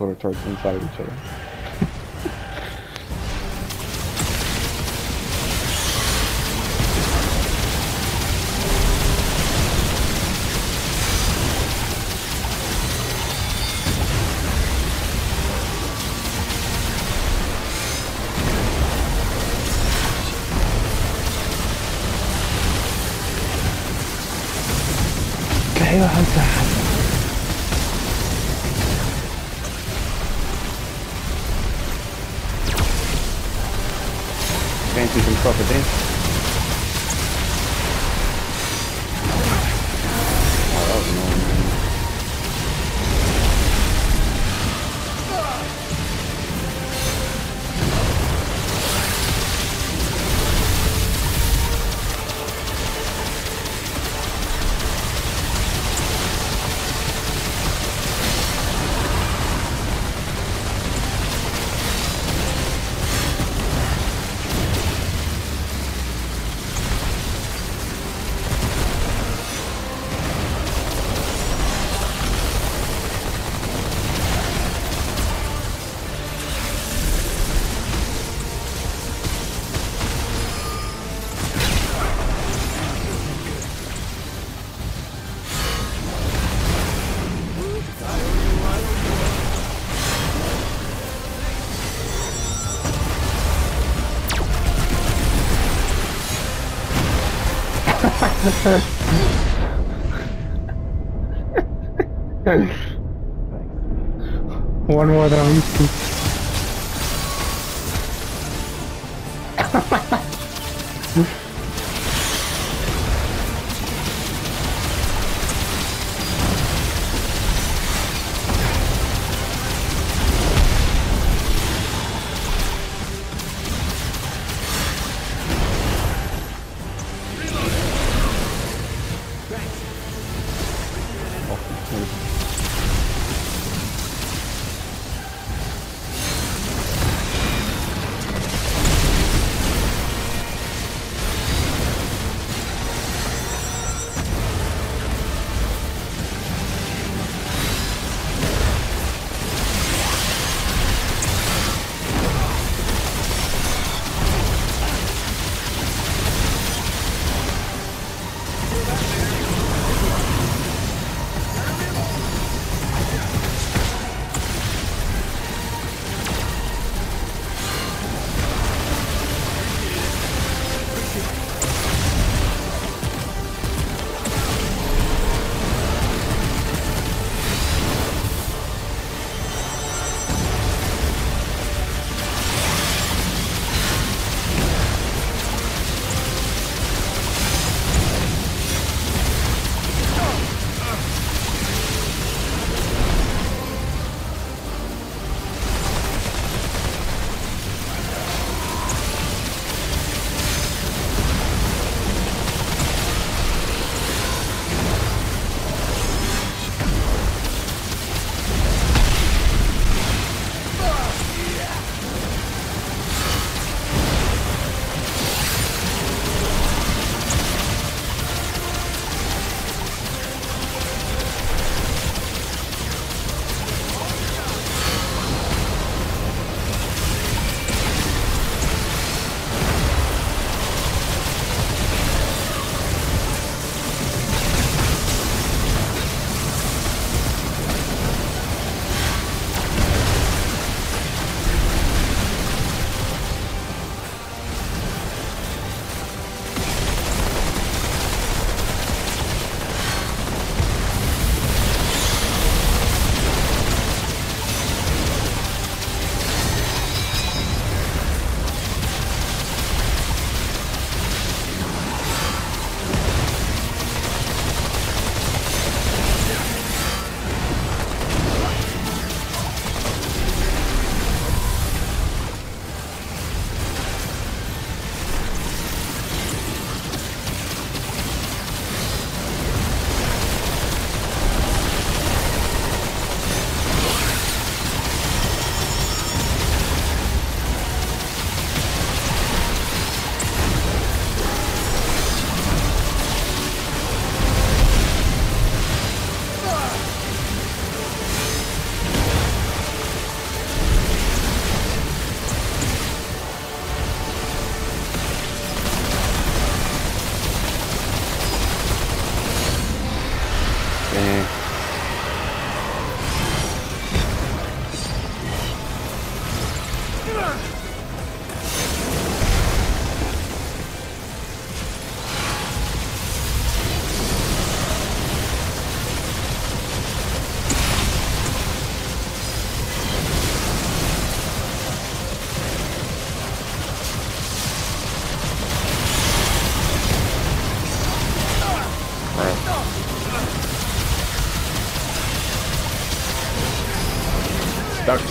put our turrets inside of each other. ايوه همسح. Fancy some crocodile. Oh, that was annoying, man. One more than I'm used to. Duck.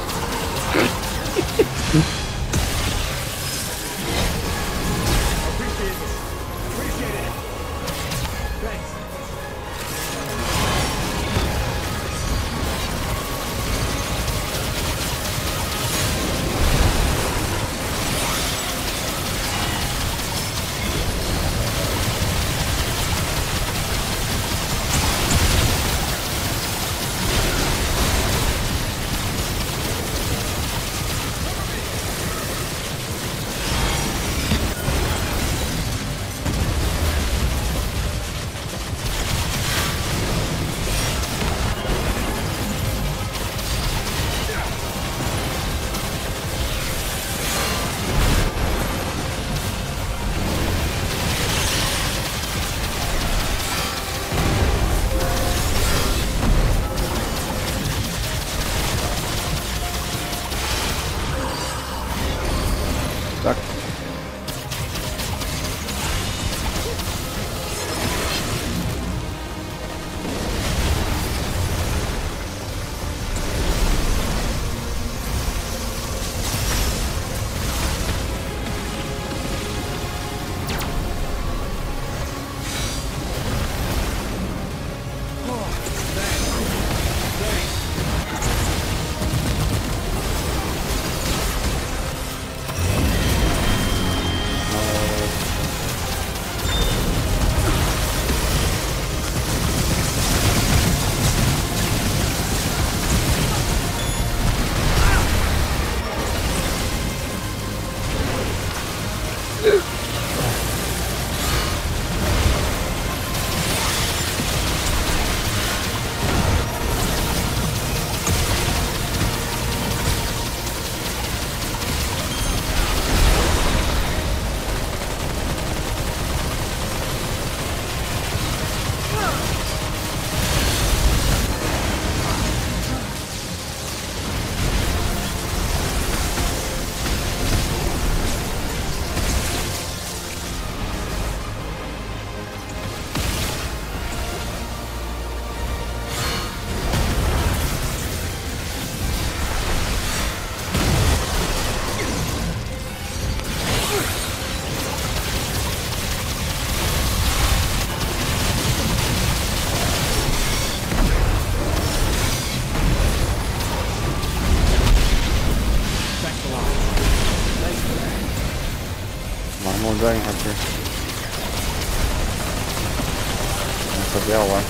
Duck. More Dragon Hunter. That's a real one.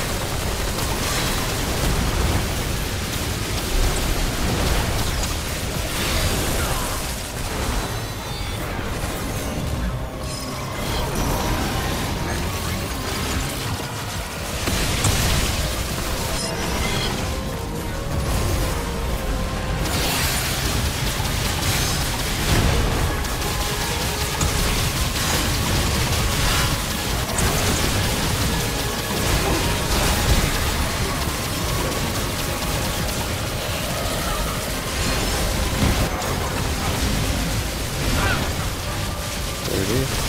There it is.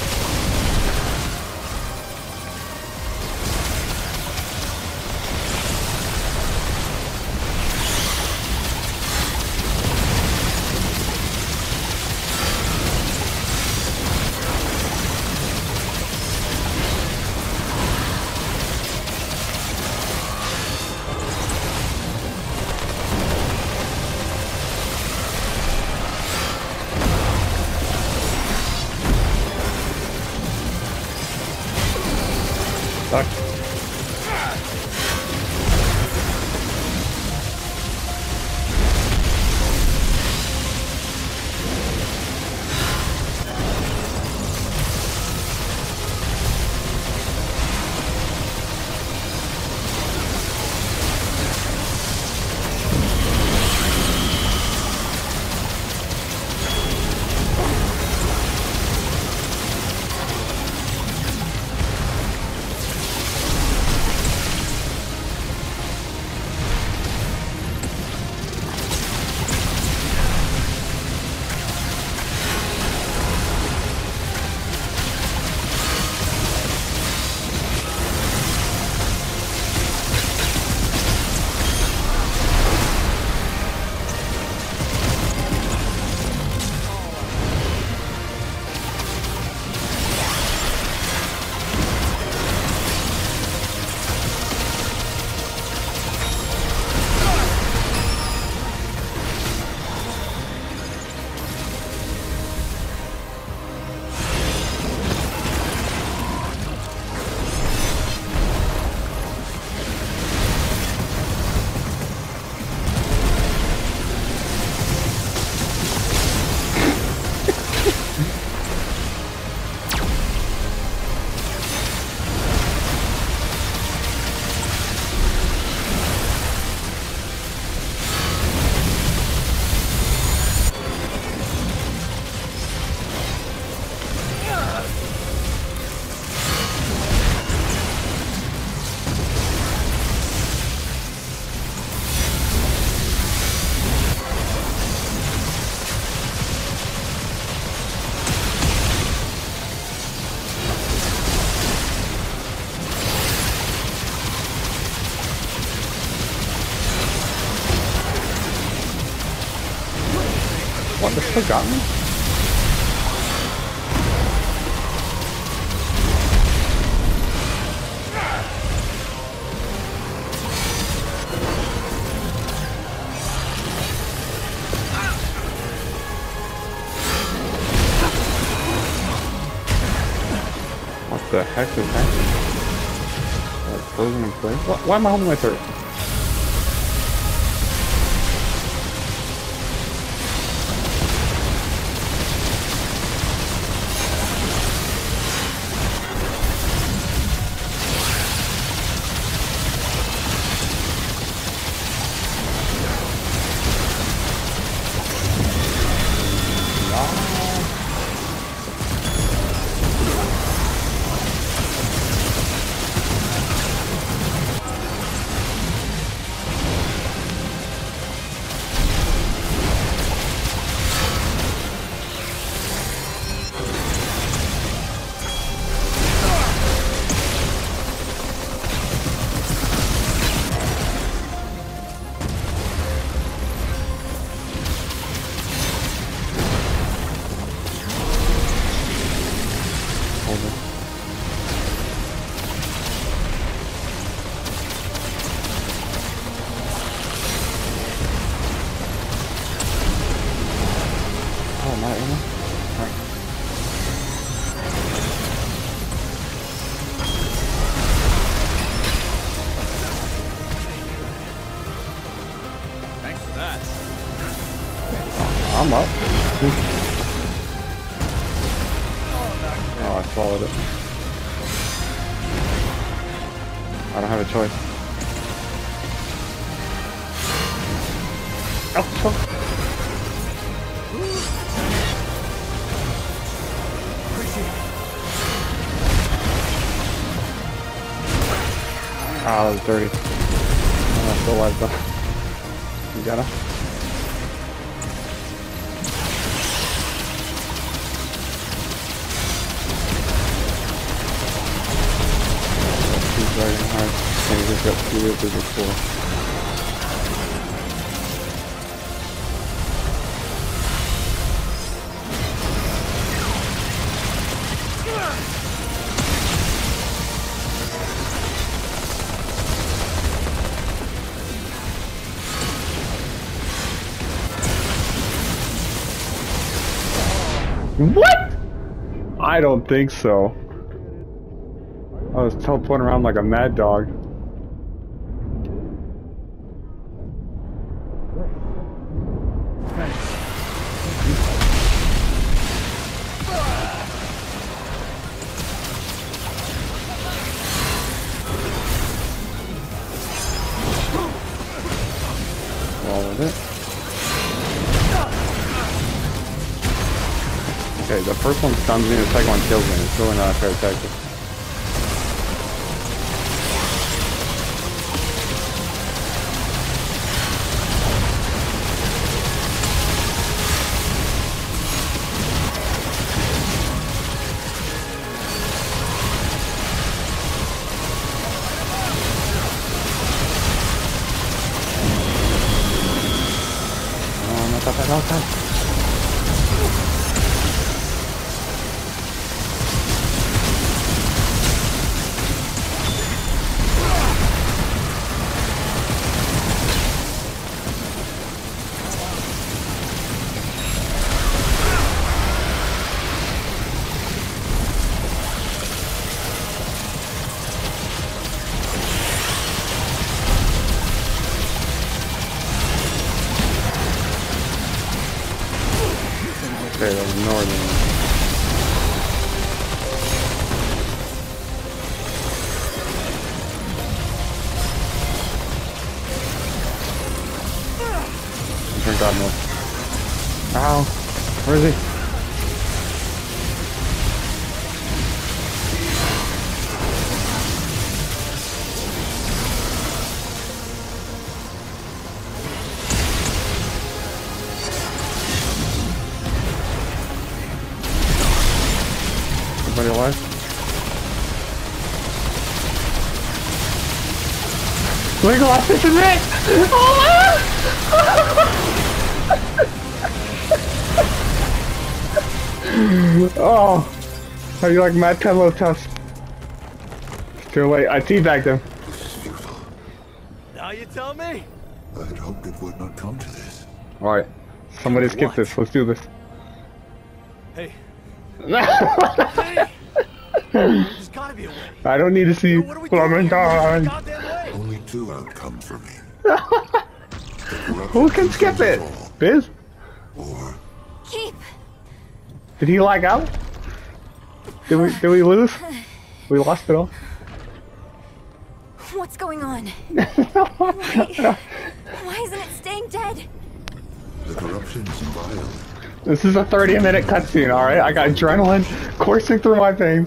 Duck. still got me? What the heck is happening? Like frozen in place? Why am I holding my turret? Oh, not ammo? Alright. Thanks for that. I'm up. Oh, I swallowed it. I don't have a choice. Oh, ah, that was dirty. I'm still alive though. You gotta. He's dragging hard. And he just got 2 whippers before. What? I don't think so. I was teleporting around like a mad dog. All of it. Okay, the first one stuns me and the second one kills me. It's really not a fair tactic. Oh, not that bad, not that bad. Okay, that was northern. Turn God north. Ow! Where is he? Everybody alive? Legolas is in it! Oh! Oh, how you like Matt Pablo tough? It's too late. I teabagged him. This is futile. Now you tell me. I had hoped it would not come to this. All right, somebody skip What? this. Let's do this. Hey. Hey. There's gotta be a way. I don't need to see What are we doing here? Clementine. Goddamn way. Only two outcomes for me. Who can skip it? Biz? Or Keep. Did he lag out? Did we lose? We lost it all. What's going on? Why isn't it staying dead? the corruption is vile. This is a 30-minute cutscene, alright? I got adrenaline coursing through my veins.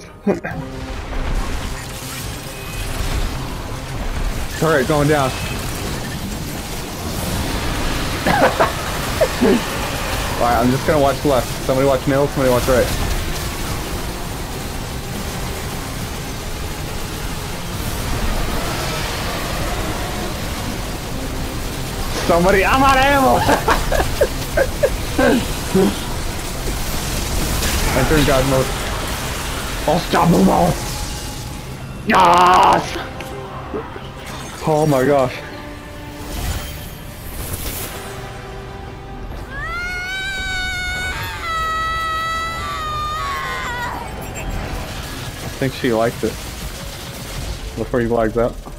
Alright, going down. Alright, I'm just gonna watch left. Somebody watch middle, somebody watch right. Somebody, I'm out of ammo! Enter in God mode. Unstoppable! Yes! Oh my gosh. I think she liked it. Before he lags out.